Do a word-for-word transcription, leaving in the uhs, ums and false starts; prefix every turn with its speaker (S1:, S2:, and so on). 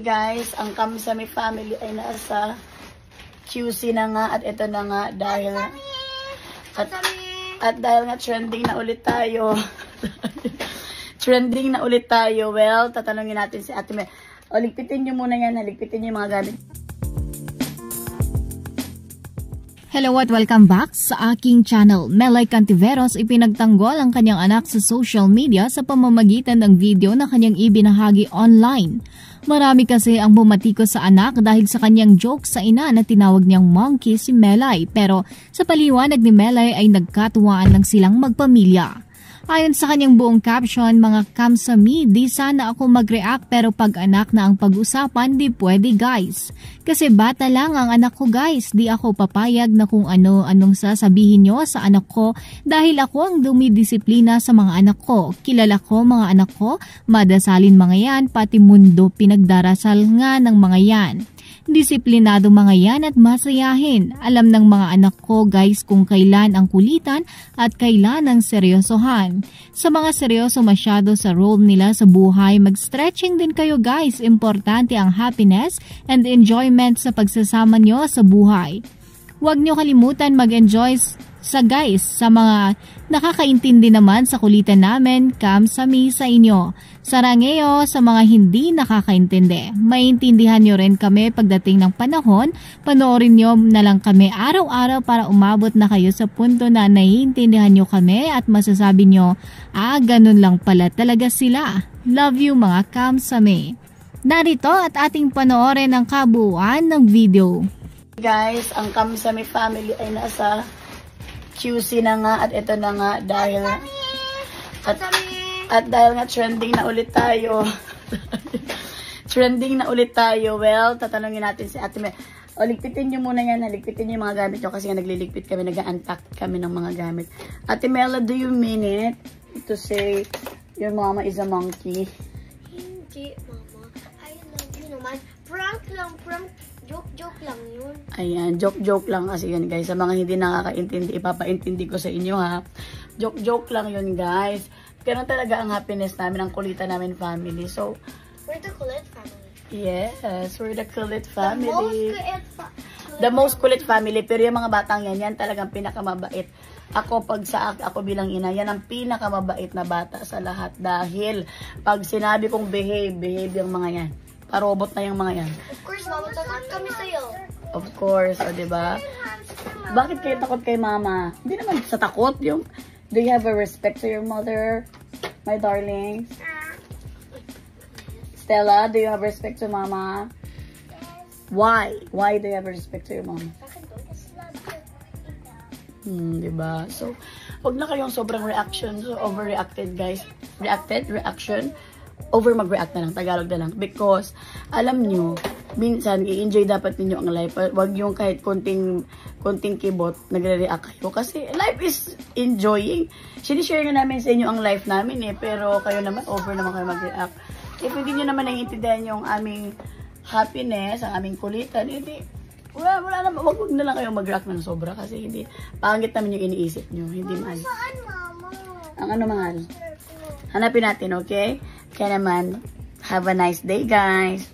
S1: Guys, ang Kamsami family ay nasa Q C na nga at ito na nga dahil at, at dahil nga trending na ulit tayo. Trending na ulit tayo. Well, tatanungin natin si Ate Mel. O, ligpitin nyo muna yan. Ligpitin nyo yung mga gamit.
S2: Hello at welcome back sa aking channel. Melay Cantiveros ipinagtanggol ang kanyang anak sa social media sa pamamagitan ng video na kanyang ibinahagi online. Marami kasi ang bumatiko sa anak dahil sa kanyang joke sa ina na tinawag niyang monkey si Melay. Pero sa paliwanag ni Melay ay nagkatuwaan lang silang magpamilya. Ayon sa kanyang buong caption, mga Kamsami, di sana ako mag-react pero pag anak na ang pag-usapan, di pwede guys. Kasi bata lang ang anak ko guys, di ako papayag na kung ano-anong sasabihin nyo sa anak ko dahil ako ang dumidisiplina sa mga anak ko. Kilala ko mga anak ko, madasalin mga yan, pati mundo pinagdarasal nga ng mga yan. Disiplinado mga yan at masayahin. Alam ng mga anak ko guys kung kailan ang kulitan at kailan ang seryosohan. Sa mga seryoso masyado sa role nila sa buhay, mag-stretching din kayo guys. Importante ang happiness and enjoyment sa pagsasama nyo sa buhay. Huwag nyo kalimutan mag-enjoy sa guys sa mga nakakaintindi naman sa kulitan namin, Kamsami sa inyo. Sarangeo sa mga hindi nakakaintindi. Maintindihan nyo rin kami pagdating ng panahon. Panoorin nyo na lang kami araw-araw para umabot na kayo sa punto na naiintindihan nyo kami at masasabi nyo, ah, ganun lang pala talaga sila. Love you mga Kamsami. Narito at ating panoorin ang kabuuan ng video.
S1: Guys, ang Kamsami family ay nasa Q C na nga at ito na nga dahil at, at dahil nga trending na ulit tayo. Trending na ulit tayo. Well, tatanungin natin si Ate Mel. O, ligpitin nyo muna yan. Ligpitin nyo yung mga gamit nyo kasi nga nagliligpit kami, nag-unpack kami ng mga gamit. Ate Mel, do you mean it to say your mama is a monkey?
S3: Hindi, mama. I love you naman. Prank lang, prank. Joke-joke lang yun.
S1: Ayan, joke-joke lang kasi yun guys. Sa mga hindi nakakaintindi, ipapaintindi ko sa inyo ha. Joke-joke lang yun guys. Ganun talaga ang happiness namin, ang kulitan namin family. So,
S3: we're the kulit family.
S1: Yes, we're the kulit family.
S3: The most kulit family.
S1: The most kulit family. Pero yung mga batang yan, yan talagang pinakamabait. Ako, pag sa ako bilang ina, yan ang pinakamabait na bata sa lahat. Dahil, pag sinabi kong behave, behave yung mga yan. Parobot na yung mga yan.
S3: Of course, mama, takot kami sa'yo.
S1: Of course, o diba? Bakit kayo takot kay mama? Hindi naman sa takot. Yung, do you have a respect to your mother, my darlings? Stella, do you have respect to mama? Why? Why do you have respect to your mama? Hmm, diba? So, wag na kayong sobrang reaction. So, overreacted, guys. Reacted, reaction. Over mag-react na lang, Tagalog na lang. Because, alam nyo, minsan, i-enjoy dapat ninyo ang life. Wag yung kahit konting, konting kibot, nagre-react kayo. Kasi, life is enjoying. Sinishare nga namin sa inyo ang life namin eh. Pero, kayo naman, over naman kayo mag-react. If hindi nyo naman naiintindihan yung aming happiness, ang aming kulitan, hindi, wala, wala naman, wag, wag na lang kayo mag-react ng sobra. Kasi, hindi, pangit naman yung iniisip nyo. Hindi mahal.
S3: Saan, mama?
S1: Ang ano mahal? Hanapin natin, okay? Kaya naman, have a nice day, guys.